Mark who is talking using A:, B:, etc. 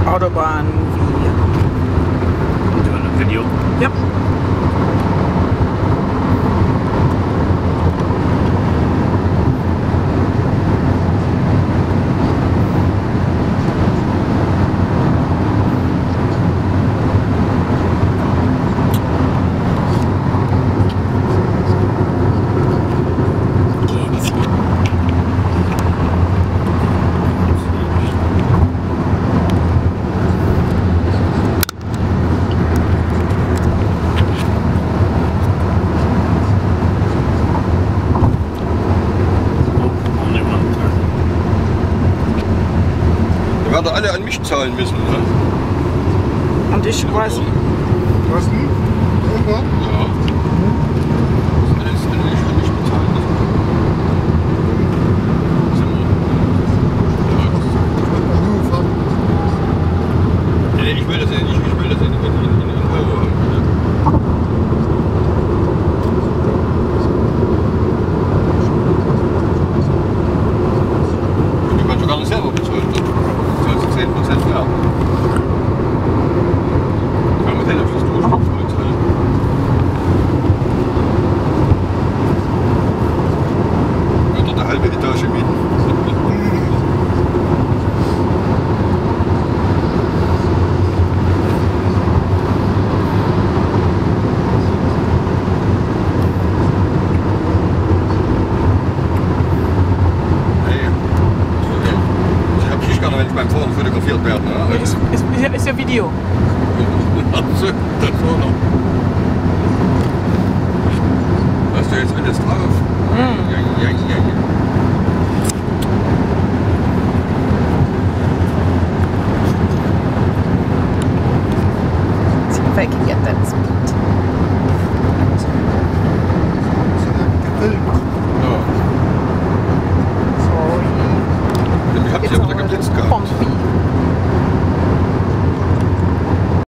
A: Autobahn
B: You doing a video?
A: Yep.
C: Wir werden alle an mich zahlen müssen, ne?
A: Und ich weiß.
D: Was denn?
C: Ja. Das ist alles an mich bezahlen müssen. Nee, ich will das nicht. Ich will das in Euro haben. Die kannst du gar nicht selber bezahlen. Ne? 10% mehr. Kann man selber fürs Durchschnitt zahlen. Ja, dort eine halbe Etage mieten. Wenn ich beim Fahren fotografiert werde. Ne? Also
A: Ist ja Video.
C: Also, das war noch. Hast du jetzt alles drauf? Ja.
A: See if I can get that speed.